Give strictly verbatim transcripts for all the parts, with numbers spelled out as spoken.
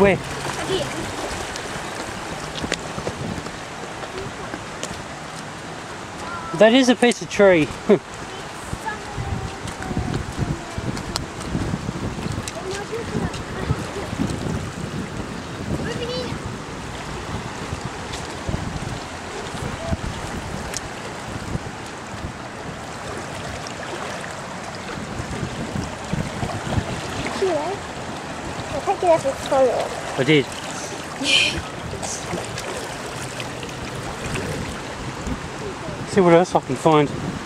Where? Here. That is a piece of tree. I'll take it as a photo. I did. See what else I can find.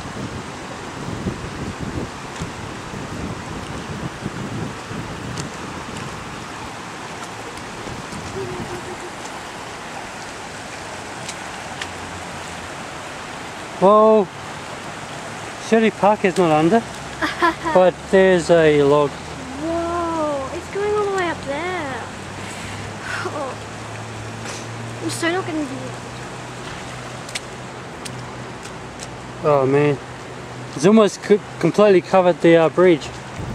Well, Shirley Park is not under, but there's a log. Whoa, it's going all the way up there. Oh. I'm so not going to do it. Oh man, it's almost co completely covered the uh, bridge.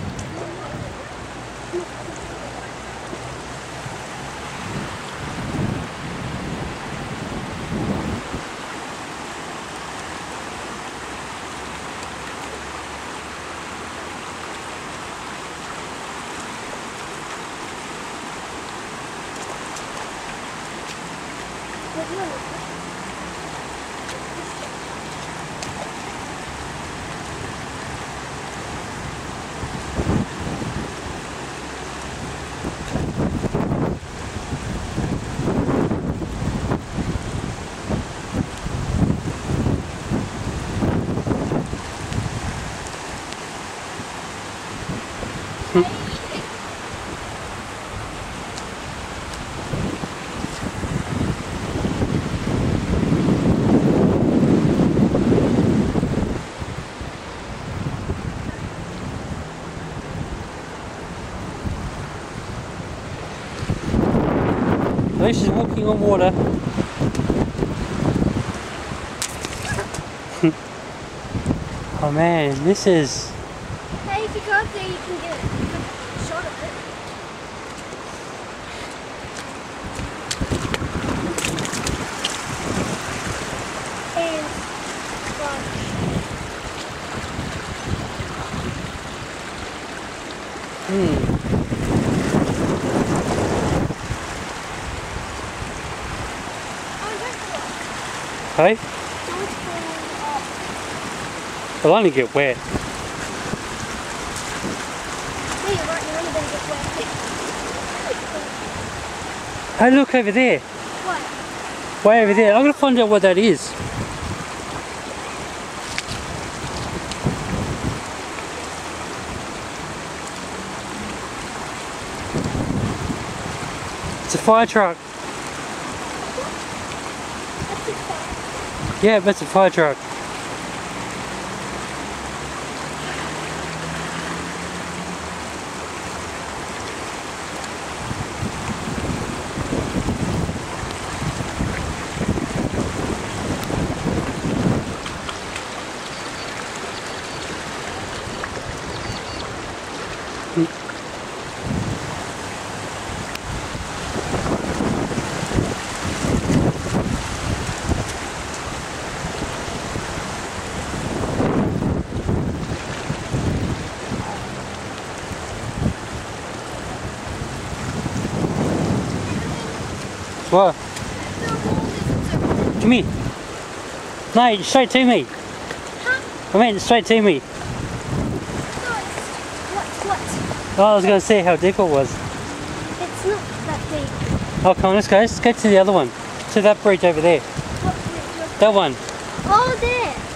At least she's walking on water. Oh man, this is... Hey, if you go up there, you can get a shot of it. And one. Hmm. Hey? It'll only get wet. Yeah, you're right, you're only going to get wet. Hey, look over there. What? Way over there. I'm going to find out what that is. It's a fire truck. Yeah, that's a fire truck. What? Come here. No, straight to me. Huh? I mean, straight to me. What? What? Oh, I was going to see how deep it was. It's not that deep. Oh, come on, let's go. Let's go to the other one. To that bridge over there. What bridge? That one. Oh, there.